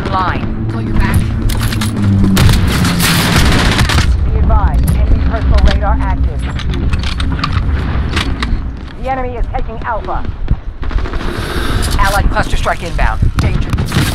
online. Call your back. Be advised, enemy personal radar active. The enemy is taking Alpha. Allied cluster strike inbound. Danger.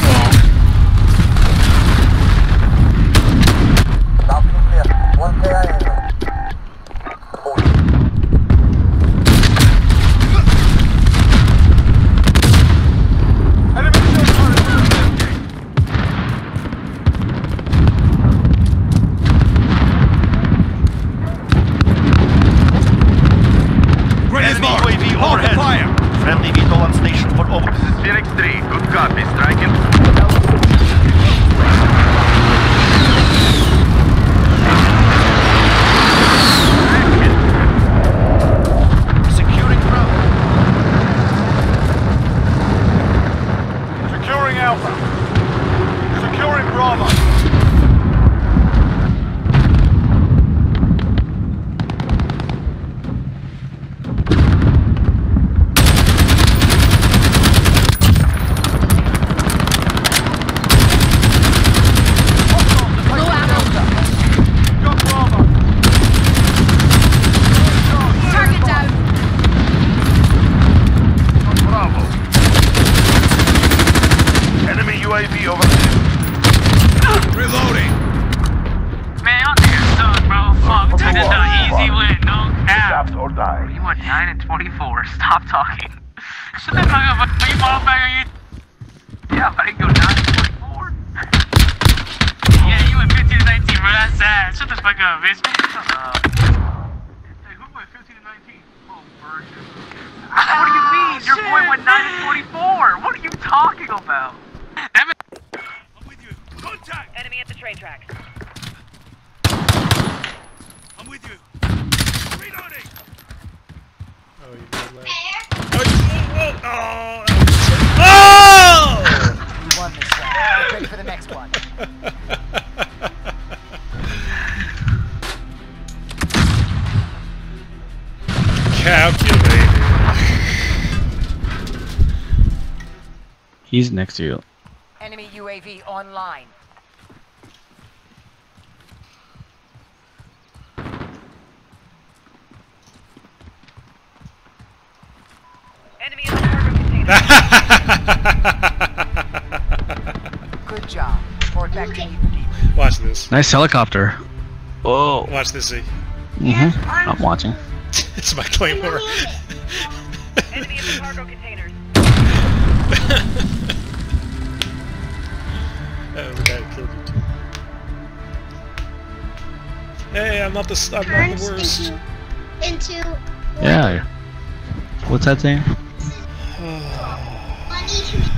Friendly VTOL on station for over. This is Phoenix 3. Good copy. Striking. Securing Bravo. Securing Alpha. Securing Bravo. UAV over there. Reloading. Man, y'all niggas suck, bro. Fuck, this is an easy win, no cap. Adapt or die. You went 9 and 24. Stop talking. Shut the fuck up. Are you motherfucker? Yeah, but I didn't go 9 and 24. Yeah, you went 15 and 19, bro. That's sad. Shut the fuck up, bitch. Shut up. Hey, who went 15 and 19? Oh, virgin. What do you mean? Your boy went 9 and 24. What are you talking about? I'm with you. Contact. Enemy at the train tracks. I'm with you. Reloading. Oh, you got left. You won this round. Get ready for the next one. Calculated. He's next to you. Enemy UAV online. Enemy in the cargo container. Good job. Report back to me for debrief. Watch this. Nice helicopter. Whoa. Watch this, see. I'm watching. It's my claymore. Enemy in the cargo containers. Oh, the guy killed you too. Hey, I'm not the worst. Yeah. What's that saying? I need to